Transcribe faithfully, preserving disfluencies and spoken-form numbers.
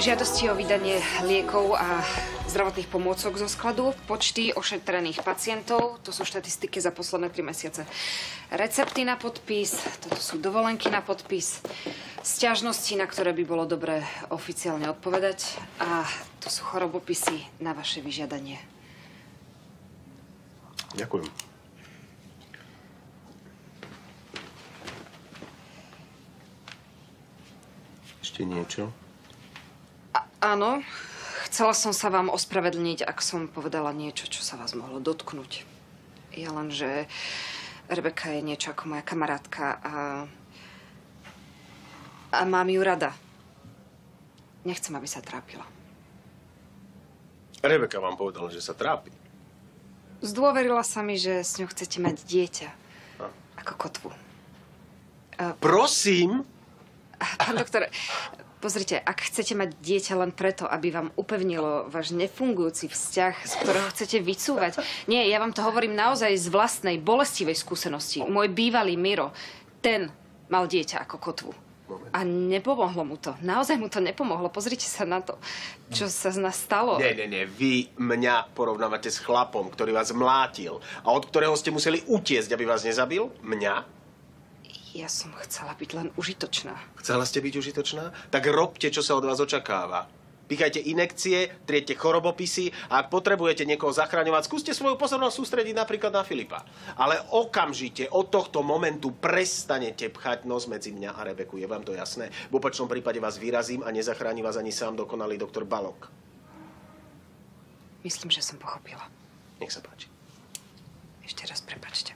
Žiadosti o vydanie liekov a zdravotných pomôcok zo skladu, počty ošetrených pacientov, to sú štatistiky za posledné tri mesiace. Recepty na podpis, toto sú dovolenky na podpis, sťažnosti, na ktoré by bolo dobré oficiálne odpovedať a to sú chorobopisy na vaše vyžiadanie. Ďakujem. Ešte niečo? Áno, chcela som sa vám ospravedlniť, ak som povedala niečo, čo sa vás mohlo dotknúť. Ja len, že Rebeka je niečo ako moja kamarátka a... a mám ju rada. Nechcem, aby sa trápila. Rebeka vám povedala, že sa trápi. Zdôverila sa mi, že s ňou chcete mať dieťa. A? Ako kotvu. A... Prosím? Pán doktor... Pozrite, ak chcete mať dieťa len preto, aby vám upevnilo váš nefungujúci vzťah, z ktorého chcete vycúvať... Nie, ja vám to hovorím naozaj z vlastnej, bolestivej skúsenosti. Môj bývalý Miro, ten mal dieťa ako kotvu. A nepomohlo mu to. Naozaj mu to nepomohlo. Pozrite sa na to, čo sa z nás stalo. Nie, nie, nie. Vy mňa porovnávate s chlapom, ktorý vás mlátil a od ktorého ste museli utiecť, aby vás nezabil? Mňa? Ja som chcela byť len užitočná. Chcela ste byť užitočná? Tak robte, čo sa od vás očakáva. Píchajte inekcie, triedte chorobopisy a ak potrebujete niekoho zachraňovať, skúste svoju pozornosť sústrediť napríklad na Filipa. Ale okamžite od tohto momentu prestanete pchať nos medzi mňa a Rebeku. Je vám to jasné? V opačnom prípade vás vyrazím a nezachráni vás ani sám dokonalý doktor Balok. Myslím, že som pochopila. Nech sa páči. Ešte raz prepáčte.